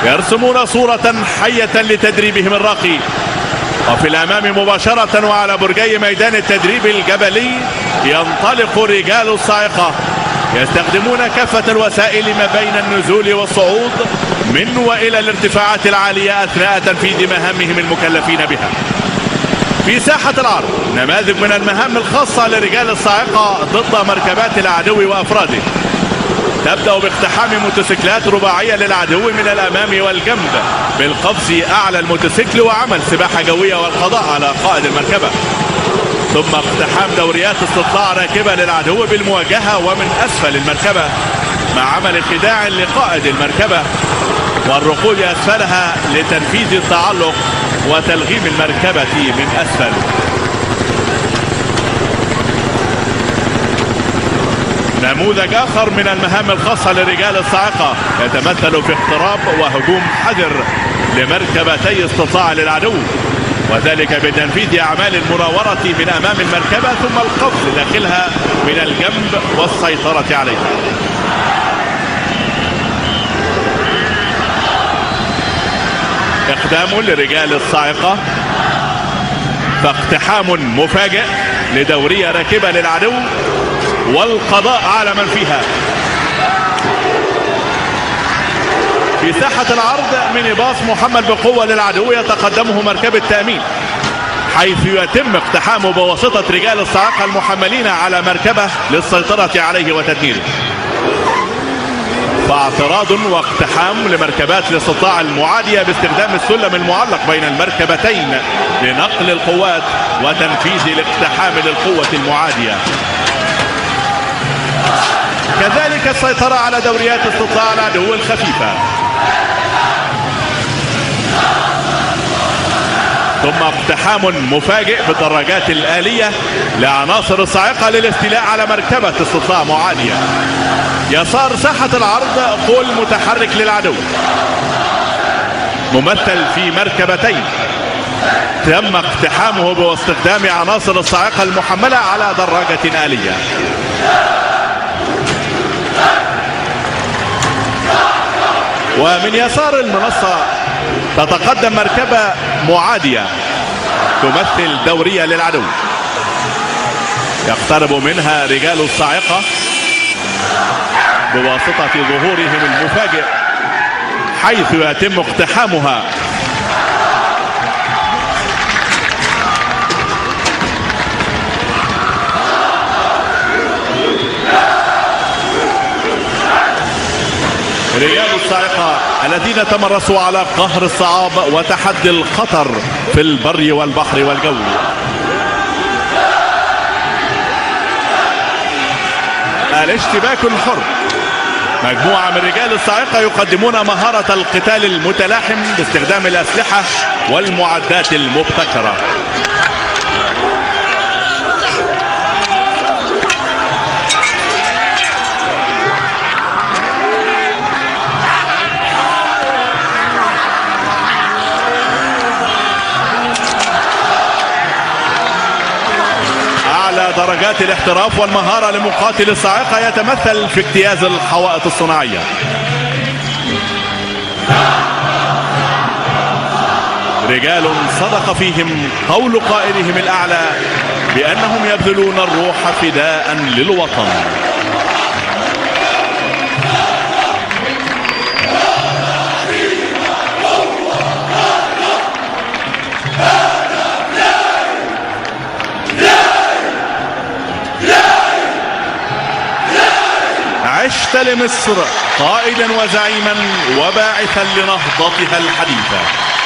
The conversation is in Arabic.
يرسمون صورة حية لتدريبهم الراقي. وفي الأمام مباشرة وعلى برجي ميدان التدريب الجبلي ينطلق رجال الصاعقة، يستخدمون كافة الوسائل ما بين النزول والصعود من وإلى الارتفاعات العالية أثناء تنفيذ مهامهم المكلفين بها. في ساحة العرض نماذج من المهام الخاصة لرجال الصاعقة ضد مركبات العدو وأفراده. تبدأ باقتحام موتوسيكلات رباعية للعدو من الأمام والجنب بالقفز أعلى الموتوسيكل وعمل سباحة جوية والقضاء على قائد المركبة. ثم اقتحام دوريات استطلاع راكبة للعدو بالمواجهة ومن أسفل المركبة مع عمل خداع لقائد المركبة والركود أسفلها لتنفيذ التعلق وتلغيم المركبة من أسفل. نموذج آخر من المهام الخاصة لرجال الصاعقة يتمثل في اقتراب وهجوم حذر لمركبتي استطلاع للعدو، وذلك بتنفيذ أعمال المناورة من أمام المركبة ثم القفز داخلها من الجنب والسيطرة عليها. إقدام لرجال الصاعقة فاقتحام مفاجئ لدورية راكبة للعدو والقضاء على من فيها. في ساحة العرض ميني باص محمل بقوة للعدو يتقدمه مركبة تأمين، حيث يتم اقتحامه بواسطة رجال الصاعقة المحملين على مركبة للسيطرة عليه وتدميره. فاعتراض واقتحام لمركبات الاستطلاع المعادية باستخدام السلم المعلق بين المركبتين لنقل القوات وتنفيذ الاقتحام للقوة المعادية. كذلك السيطرة على دوريات استطلاع العدو الخفيفة. ثم اقتحام مفاجئ بالدراجات الآلية لعناصر الصاعقة للاستيلاء على مركبة استطلاع معادية. يسار ساحة العرض قول متحرك للعدو ممثل في مركبتين تم اقتحامه باستخدام عناصر الصاعقة المحملة على دراجة آلية. ومن يسار المنصة تتقدم مركبة معادية تمثل دورية للعدو، يقترب منها رجال الصاعقة بواسطة ظهورهم المفاجئ حيث يتم اقتحامها. رجال الصاعقة الذين تمرسوا على قهر الصعاب وتحدي الخطر في البر والبحر والجو. الاشتباك الحر، مجموعة من رجال الصاعقة يقدمون مهارة القتال المتلاحم باستخدام الأسلحة والمعدات المبتكرة. درجات الاحتراف والمهارة لمقاتل الصاعقة يتمثل في اجتياز الحوائط الصناعية. رجال صدق فيهم قول قائلهم الأعلى بأنهم يبذلون الروح فداء للوطن. عشت لمصر قائدا وزعيما وباعثا لنهضتها الحديثة.